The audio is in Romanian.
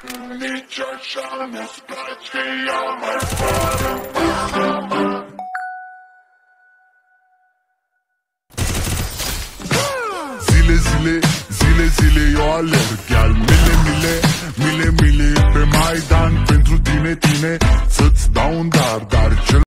Nici așa nu-ți place, ea mai fără Panama. Zile, zile, zile, zile eu alerg, iar mile, mile, mile, mile pe Maidan pentru tine, tine.